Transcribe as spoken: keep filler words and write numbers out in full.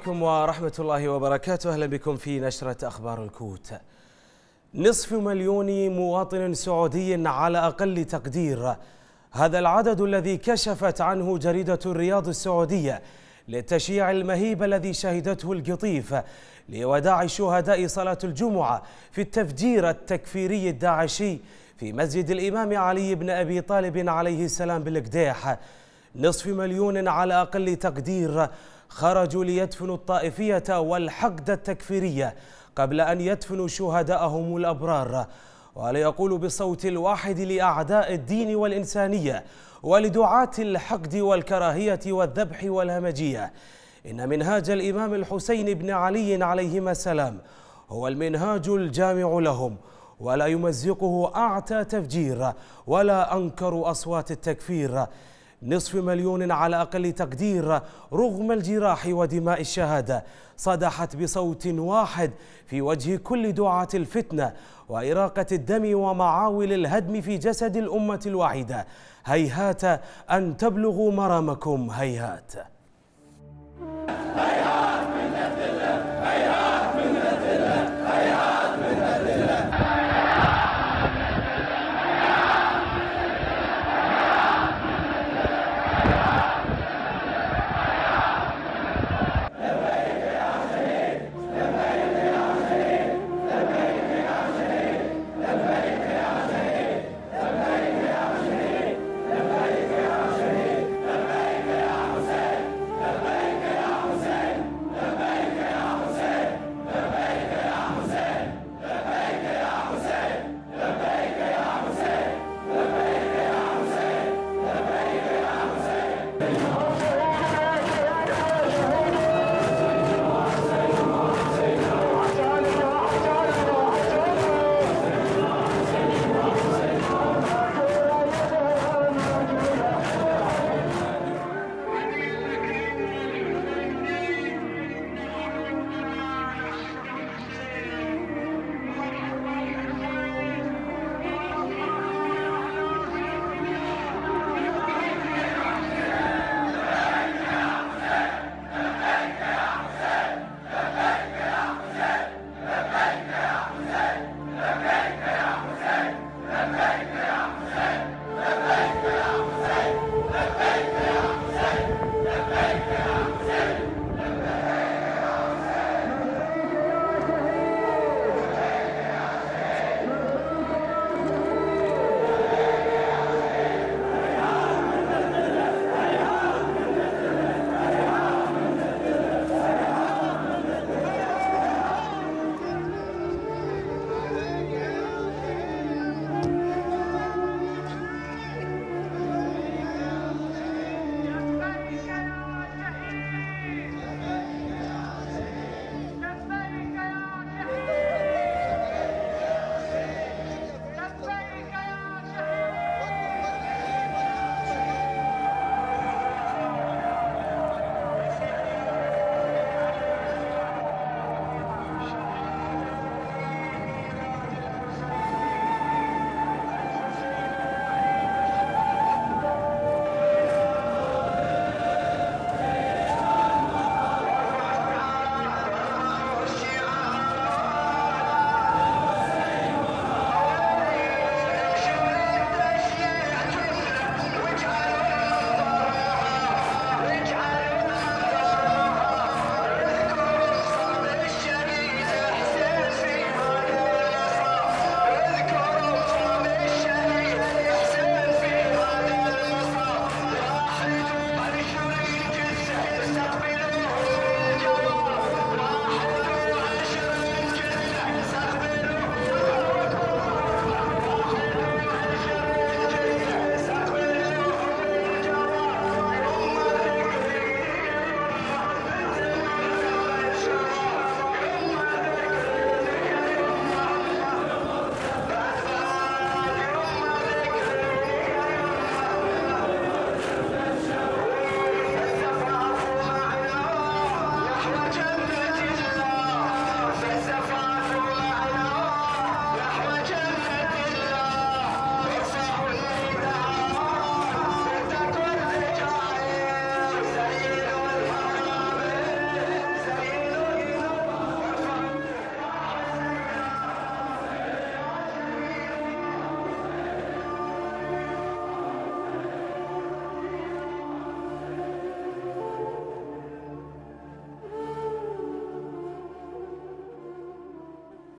عليكم ورحمة الله وبركاته. أهلا بكم في نشرة أخبار الكوت. نصف مليون مواطن سعودي على أقل تقدير، هذا العدد الذي كشفت عنه جريدة الرياض السعودية للتشييع المهيب الذي شهدته القطيف لوداع شهداء صلاة الجمعة في التفجير التكفيري الداعشي في مسجد الإمام علي بن أبي طالب عليه السلام بالقديح. نصف مليون على أقل تقدير خرجوا ليدفنوا الطائفية والحقد التكفيرية قبل أن يدفنوا شهداءهم الأبرار، وليقولوا بالصوت الواحد لأعداء الدين والإنسانية ولدعاة الحقد والكراهية والذبح والهمجية إن منهاج الإمام الحسين بن علي عليهما السلام هو المنهاج الجامع لهم، ولا يمزقه أعتى تفجير ولا أنكر أصوات التكفير. نصف مليون على أقل تقدير رغم الجراح ودماء الشهادة صدحت بصوت واحد في وجه كل دعاة الفتنة وإراقة الدم ومعاول الهدم في جسد الأمة الواحدة. هيهات أن تبلغوا مرامكم، هيهات.